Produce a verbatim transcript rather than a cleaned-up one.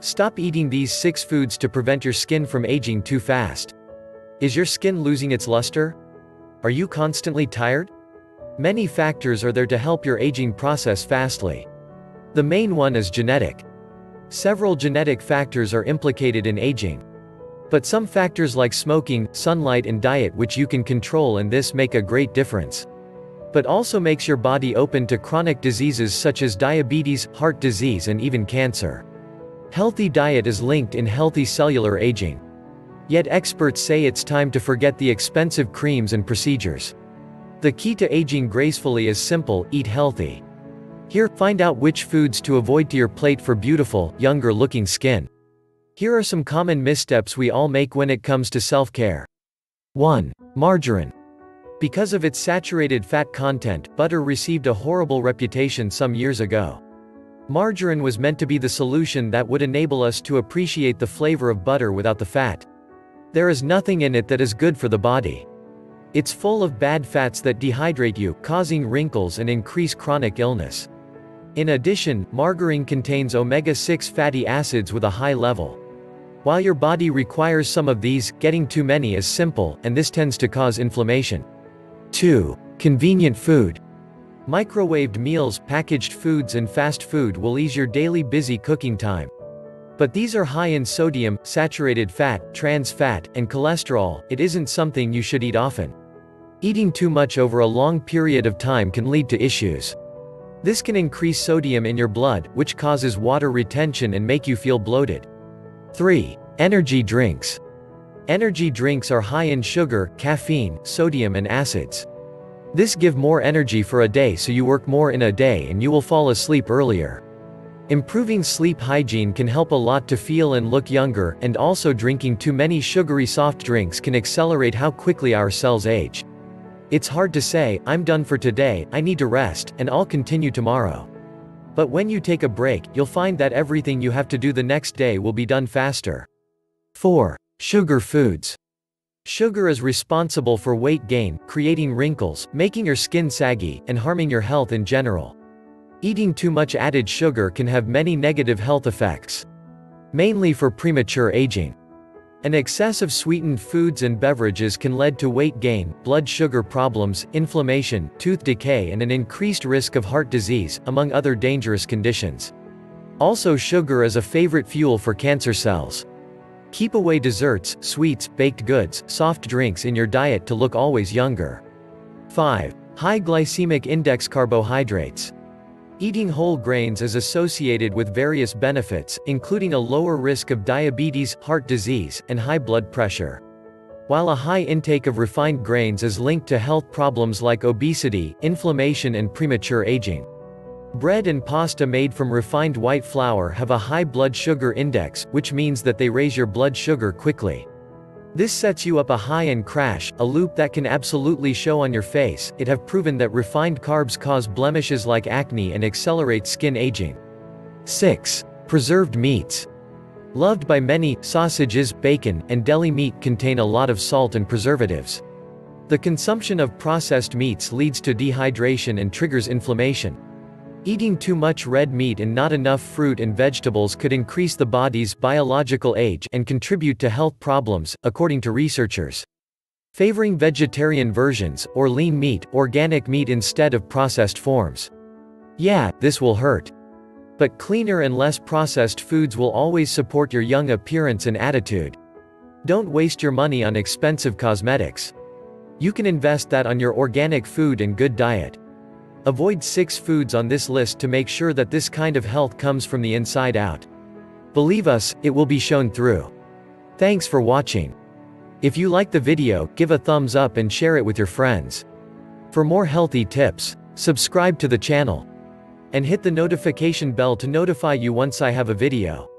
Stop eating these six foods to prevent your skin from aging too fast. Is your skin losing its luster? Are you constantly tired? Many factors are there to help your aging process fastly. The main one is genetic. Several genetic factors are implicated in aging. But some factors like smoking, sunlight and diet which you can control, and this make a great difference. But also makes your body open to chronic diseases such as diabetes, heart disease and even cancer. Healthy diet is linked in healthy cellular aging. Yet experts say it's time to forget the expensive creams and procedures. The key to aging gracefully is simple: eat healthy. Here, find out which foods to avoid to your plate for beautiful, younger-looking skin. Here are some common missteps we all make when it comes to self-care. one. Margarine. Because of its saturated fat content, butter received a horrible reputation some years ago. Margarine was meant to be the solution that would enable us to appreciate the flavor of butter without the fat. There is nothing in it that is good for the body. It's full of bad fats that dehydrate you, causing wrinkles and increase chronic illness. In addition, margarine contains omega six fatty acids with a high level. While your body requires some of these, getting too many is simple, and this tends to cause inflammation. two. Convenient food. Microwaved meals, packaged foods and fast food will ease your daily busy cooking time. But these are high in sodium, saturated fat, trans fat, and cholesterol. It isn't something you should eat often. Eating too much over a long period of time can lead to issues. This can increase sodium in your blood, which causes water retention and make you feel bloated. three. Energy drinks. Energy drinks are high in sugar, caffeine, sodium and acids. This give more energy for a day, so you work more in a day and you will fall asleep earlier. Improving sleep hygiene can help a lot to feel and look younger, and also drinking too many sugary soft drinks can accelerate how quickly our cells age. It's hard to say, "I'm done for today, I need to rest, and I'll continue tomorrow." But when you take a break, you'll find that everything you have to do the next day will be done faster. four. Sugar foods. Sugar is responsible for weight gain, creating wrinkles, making your skin saggy, and harming your health in general. Eating too much added sugar can have many negative health effects, mainly for premature aging. An excess of sweetened foods and beverages can lead to weight gain, blood sugar problems, inflammation, tooth decay and an increased risk of heart disease, among other dangerous conditions. Also, sugar is a favorite fuel for cancer cells. Keep away desserts, sweets, baked goods, soft drinks in your diet to look always younger. five. High glycemic index carbohydrates. Eating whole grains is associated with various benefits, including a lower risk of diabetes, heart disease, and high blood pressure. While a high intake of refined grains is linked to health problems like obesity, inflammation and premature aging. Bread and pasta made from refined white flour have a high blood sugar index, which means that they raise your blood sugar quickly. This sets you up a high and crash, a loop that can absolutely show on your face. It have proven that refined carbs cause blemishes like acne and accelerate skin aging. six. Preserved meats. Loved by many, sausages, bacon, and deli meat contain a lot of salt and preservatives. The consumption of processed meats leads to dehydration and triggers inflammation. Eating too much red meat and not enough fruit and vegetables could increase the body's biological age and contribute to health problems, according to researchers. Favoring vegetarian versions, or lean meat, organic meat instead of processed forms. Yeah, this will hurt. But cleaner and less processed foods will always support your young appearance and attitude. Don't waste your money on expensive cosmetics. You can invest that on your organic food and good diet. Avoid six foods on this list to make sure that this kind of health comes from the inside out. Believe us, it will be shown through. Thanks for watching. If you like the video, give a thumbs up and share it with your friends. For more healthy tips, subscribe to the channel. And hit the notification bell to notify you once I have a video.